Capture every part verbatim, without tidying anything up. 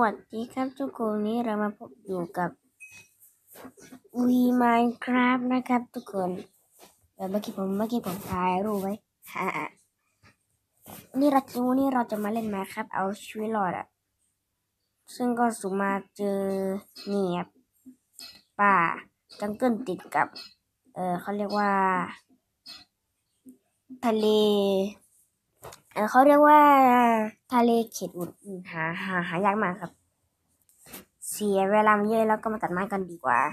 วัสดีครับทุกคนนี้เรามาพบอยู่กับ วี Minecraft นะครับทุกคนเมื่อกี้ผมเมื่อกี้ผมถ่ายรูปไว้ฮ่านี่เราวันนี้เราจะมาเล่นมาครับเอาชีวิตรอดอะซึ่งก็สุ่มมาเจอนี่ครับป่าจังเกิลติดกับเออเขาเรียกว่าทะเลเออเขาเรียกว่าทะเลเขตอุ่นหาหาหายากมากครับเสียเวลาเยอะแล้วก็มาตัดไม้กันดีกว่า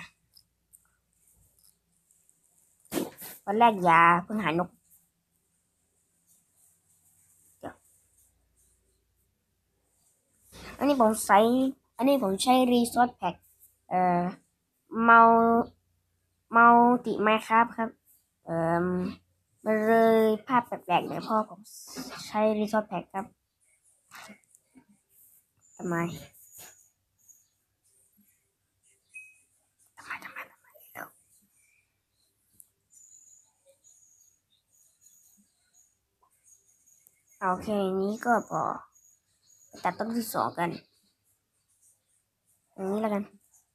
วันแรกอย่าเพิ่งหานกอันนี้ผมใช้อันนี้ผมใช้รีซอสแพ็คเอ่อเมาเมาติไมครับครับเอ่อมันเลยภาพแปลกๆเนี่ยพ่อผมใช้รีซอสแพ็คครับทำไมทำไมทำไมทำไมแล้วโอเคนี้ก็พอตัดต้นที่สองกันอย่างนี้แล้วกัน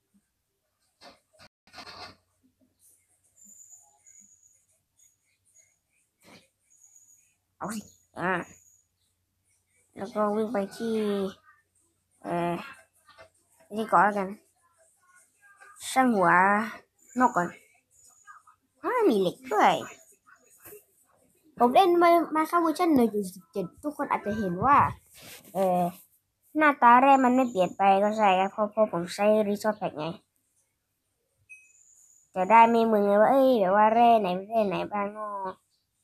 เอาสิอ่าแล้วก็วิ่งไปที่เอ่อที่เกาะแล้วกันช่างหัวนกก่อนอ้ามีเหล็กด้วยผมเล่นมามาเข้าเวอร์ชันหนึ่งจุดสิบเจ็ดทุกคนอาจจะเห็นว่าเออหน้าตาแร่มันไม่เปลี่ยนไปก็ใช่ครับเพราะเพราะผมใช้รีซอสแพ็คไงจะได้ไม่มึงเลยว่าเอ้ยแบบว่าแร่ไหนแร่ไหนบ้างเนาะ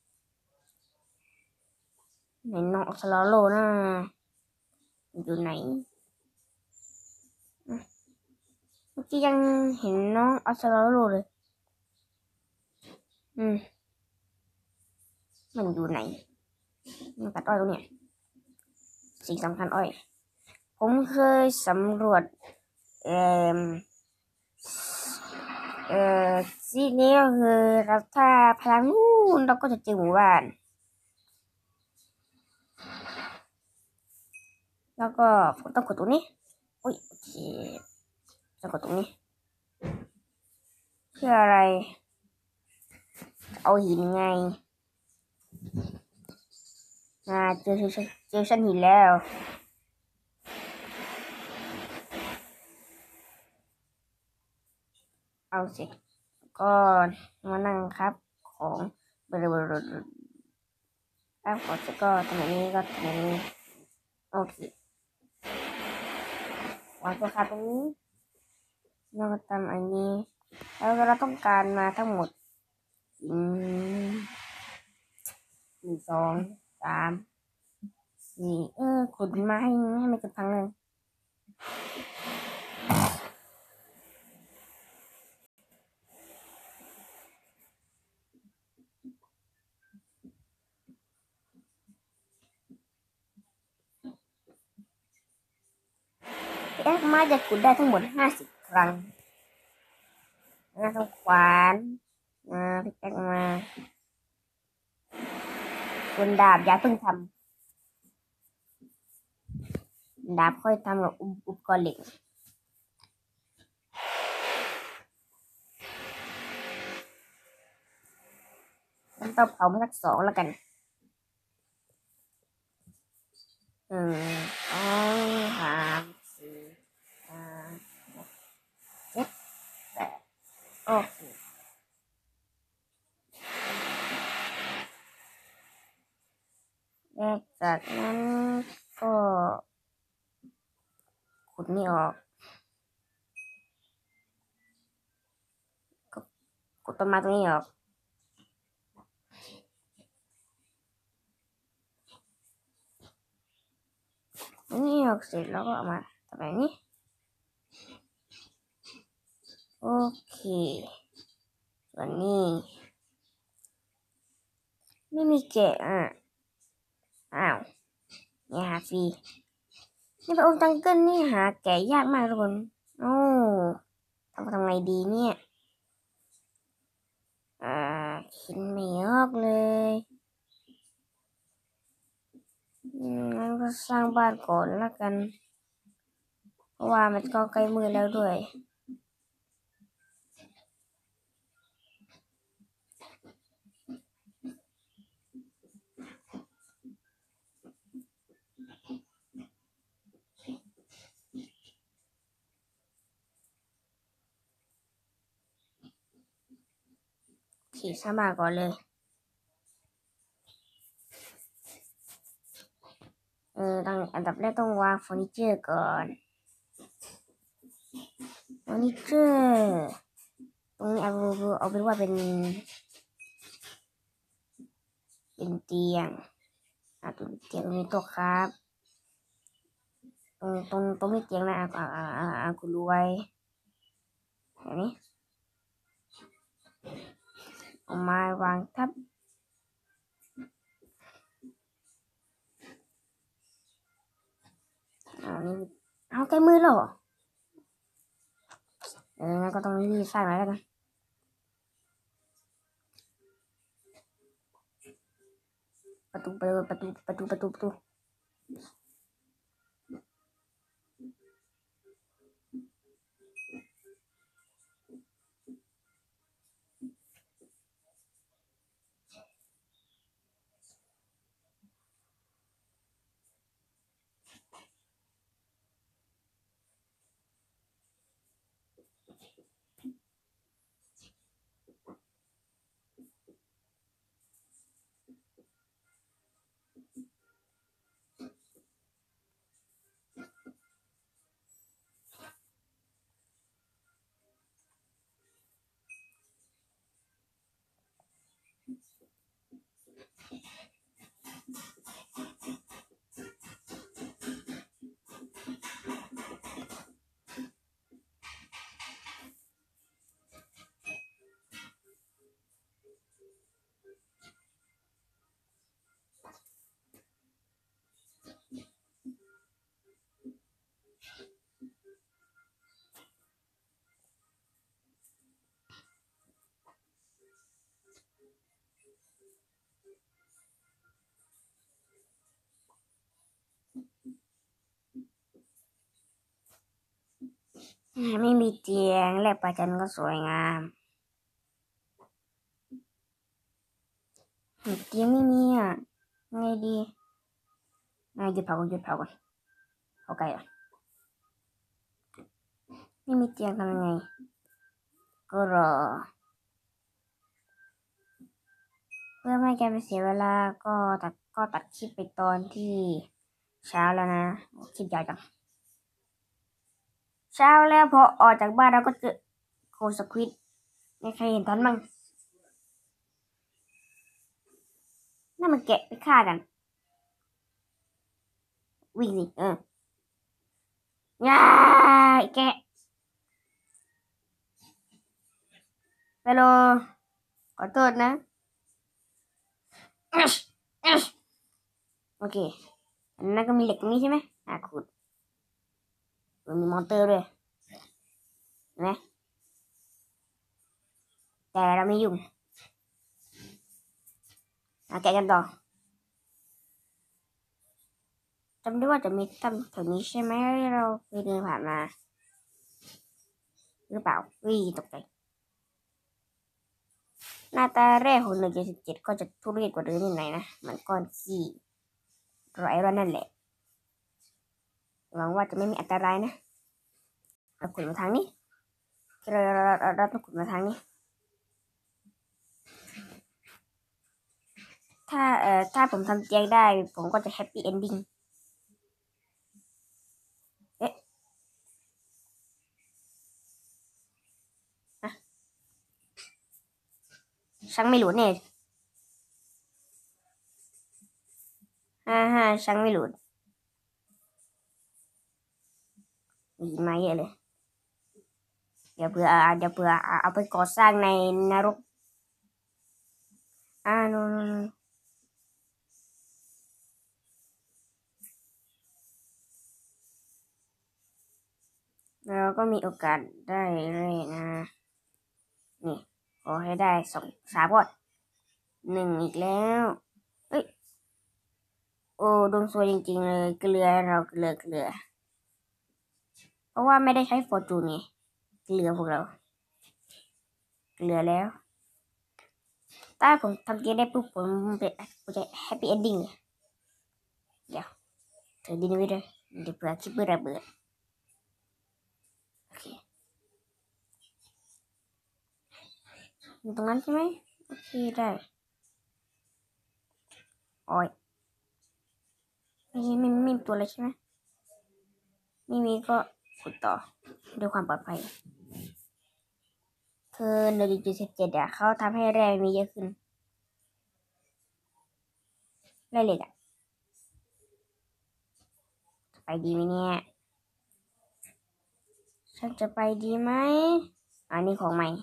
ไหนน้องสลอโลนะอยู่ไหนเมื่อกี้ยังเห็นน้องอัสลอโลเลยอืมมันอยู่ไหนมันตัดอ้อยตรงเนี้ยสิ่งสำคัญอ้อยผมเคยสำรวจเอ่อเอ่อซีนี้ก็คือเราถ้าพลังนู่นเราก็จะเจอหมู่บ้านแล้วก็ผมต้องกดตรงนี้อุ้ยโอเคต้องกดตรงนี้เพื่ออะไรเอาหินไงอ่าเจอเจอเจอชั้นหินแล้วเอาสิก็มานั่งครับของบริบทแอปขอจะก็ตรงนี้ก็ตรงนี้โอเควางตัวคาตรงนี้เราก็ทำอันนี้แล้วเราต้องการมาทั้งหมดอืมหนึ่งสองสามสี่เออขุดมาให้ให้มันเกิดพังเลยเอ๊ะมาจะขุดได้ทั้งหมดห้าสิบครั้งนะต้องขวานมาพิกแอคมาส่วนดาบอย่าเพิ่งทำดาบค่อยทำกับอุปกรณ์เหล็กฉันต้องเผามาสักสองแล้วกันหนึ่งสองสามสี่ห้าหกเจ็ดแปดโอเคแยกจากนั้นก็ขุดนี่ออกก็ขุดต้นไม้ตรงนี้ออกนี่ออกเสร็จแล้วก็เอามาทำแบบนี้โอเคส่วนนี้ไม่มีแกะอ่ะอ้าวเนี่ยหาฟรีนี่เป็นองค์จังเกิลนี่หาแกะยากมากทุกคนโอ้ทำทำไงดีเนี่ยอ่าคิดไม่ออกเลยงั้นก็สร้างบ้านก่อนแล้วกันราะว่ามันก็ใกล้มืดแล้วด้วยขี่สร้างบ้านก่อนเลยเออต้องอันดับแรกต้องวางเฟอร์นิเจอร์ก่อนเฟอร์นิเจอร์ตรงนี้เอาเอาเป็นว่าเป็นเป็นเตียงอ่ะตรงเตียงมีโต๊ะครับตรงตรงตรงนี้เตียงนะอ่าอ่าอ่าอ่าคุณรวยอันนี้เอามาวางทับอ่านี่เอาใกล้มือแล้วเหรอเอองั้นก็ต้องรีบสร้างหน่อยแล้วกันประตูประตูประตูประตูประตูประตูไม่มีเตียงและประจันก็สวยงามเตียงไม่มีอ่ะไงดีอ่ะหยุดเผาก่อนหยุดเผาก่อนโอเคอ่ะไม่มีเตียงทำยังไงก็รอเพื่อไม่ให้แกไปเสียเวลาก็ตัดก็ตัดคลิปไปตอนที่เช้าแล้วนะคลิปยาวจังเช้าแล้วพอออกจากบ้านเราก็เจอโคสควิดไม่ใครเห็นตอนมั้งนั่นมันแกะไปฆ่ากันวิ่งสิเออย่าแกะไปโลขอโทษนะโอเคอันนั้นก็มีเหล็กตรงนี้ใช่ไหมอ่ะขุดมันมีมอเตอร์ด้วยนะแต่เราไม่ยุ่งอ่ะแกะกันต่อจำได้ว่าจะมีถ้ำแถวนี้ใช่ไหมเราเคยเดินผ่านมาหรือเปล่าวิ่งตกใจหน้าตาแรกของหนึ่งเจ็ดสิบเจ็ดก็จะทุเรศกว่าเดิมนิดหน่อยนะมันก้อนขี้รอยร้อนนั่นแหละหวังว่าจะไม่มีอันตรายนะเราขุดมาทางนี้เราเราเราเราต้องขุดมาทางนี้ถ้าเอ่อถ้าผมทำเตียงได้ผมก็จะแฮปปี้เอนดิ้งเอ๊ะนะช่างไม่หลุดเนี่ยฮ่าฮ่าช่างไม่หลุดมีไม้เยอะเลยเดี๋ยวเผื่อเดี๋ยวเผื่อเอาไปก่อสร้างในนรกอ่าโนโนโนเราก็มีโอกาสได้เลยนะนี่ขอให้ได้สองสามก่อนหนึ่งอีกแล้วเอ้ยโอ้ดวงสวยจริงๆเลยเกลือเราเกลือเกลือเพราะว่าไม่ได้ใช้ฟอร์จูนไงเหลือพวกเราเหลือแล้วถ้าผมทำเกมได้ปุ๊บผมเป็นผมจะแฮปปี้เอนดิ้งเลยเดี๋ยวเธอดินไว้ด้วยเดี๋ยวเผื่อคิปเปอร์ระเบิดโอเคอยู่ตรงนั้นใช่ไหมโอเคได้โอ้ยไม่ไม่ไม่มีตัวเลยใช่ไหมไม่มีก็ขุดต่อด้วยความปลอดภัยคือหนึ่งจุดสิบเจ็ดอ่ะเขาทำให้แร่มีเยอะขึ้นแร่เหล็กอ่ะไปดีไหมเนี่ยฉันจะไปดีไหมอันนี้ของใหม่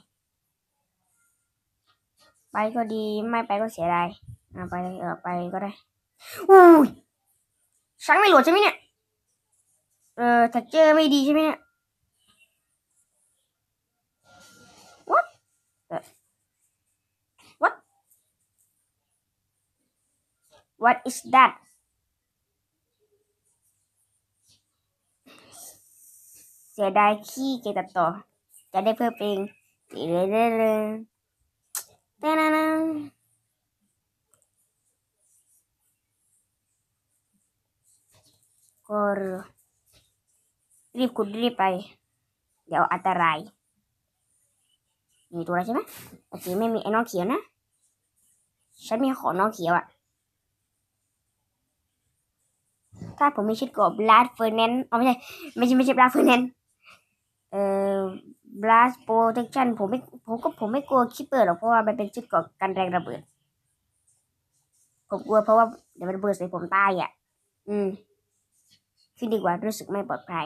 ไปก็ดีไม่ไปก็เสียดายอ่าไปเออไปก็ได้อุ้ยช้างไม่โหลดใช่ไหมเนี่ยเออถ้าเจอไม่ดีใช่ไหมเนี่ย what what what is that เสียดายขี้เกยตัดต่อจะได้เพิ่มเองเรื่อยๆเลยแต่นะนะก็รีบขุดรีบไปเดี๋ยวอันตรายมีตัวอะไรใช่ไหมโอเคไม่มีไอ้น้องเขียวนะฉันมีของน้องเขียวอ่ะถ้าผมมีชุดเกราะบลัดเฟอร์แนนอ๋อไม่ใช่ไม่ใช่ไม่ใช่บลัดเฟอร์แนนเอ่อบลัดโปรเทคชั่นผมไม่ผมก็ผมไม่กลัวคิปเปอร์หรอกเพราะว่ามันเป็นชุดเกราะกันแรงระเบิดผมกลัวเพราะว่าเดี๋ยวมันระเบิดใส่ผมตายอ่ะอืมขึ้นดีกว่ารู้สึกไม่ปลอดภัย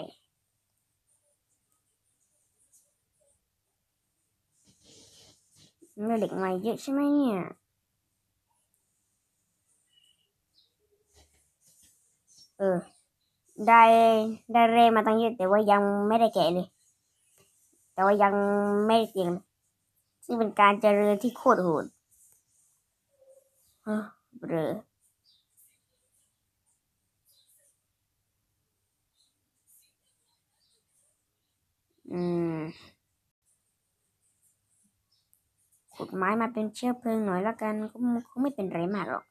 เด็กใหม่เยอะใช่ไหมเนี่ยเออได้ได้เรมาตั้งเยอะแต่ว่ายังไม่ได้แกะเลยแต่ว่ายังไม่เก่งซึ่งเป็นการเจริญที่โคตรโหดเออเบลออืมขุดไม้มาเป็นเชื้อเพลิงหน่อยละกันก็คงไม่เป็นไรมากหรอก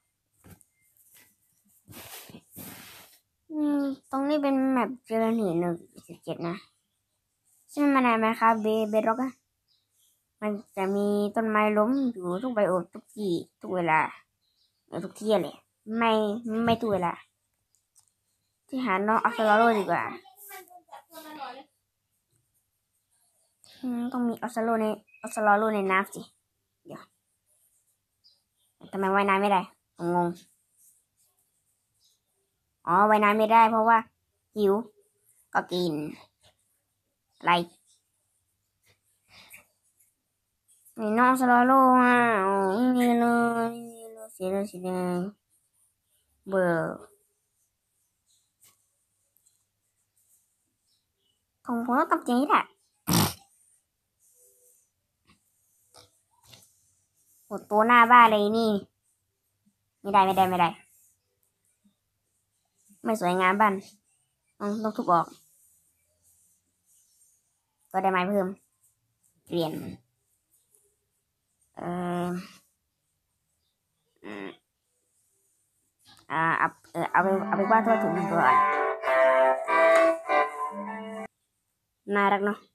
อืมตรงนี้เป็นแมปเจอหนีหนึ่งสิบเจ็ดนะใช่ไหมมันอะไรไหมครับเบเบร็อกอะมันจะมีต้นไม้ล้มอยู่ทุกไบโอมทุกที่ทุกเวลาทุกที่เลยไม่ไม่ทุกเวลาที่หาน้องอัลฟาโรดีกว่าอืมต้องมีอัลฟาโรในอัลฟาโรในน้ำสิเดี๋ยวทำไมว่ายน้ำไม่ได้ผมงงอ๋อว่ายน้ำไม่ได้เพราะว่าหิวก็กินอะไรนี่น้องอัลฟาโรอ่ะอ๋อไม่มีเลยไม่มีเลยเสียเลยเสียเลยเบอร์ผมผมต้องทำใจแหละหมดตัวหน้าบ้านเลยนี่ไม่ได้ไม่ได้ไม่ได้ไม่สวยงามบ้านต้องต้องทุบออกก็ได้ไม้เพิ่มเปลี่ยนเอ่ออืมอ่าเอาเออเอาไปเอาไปวาดทั่วถึงก่อนน่ารักเนาะ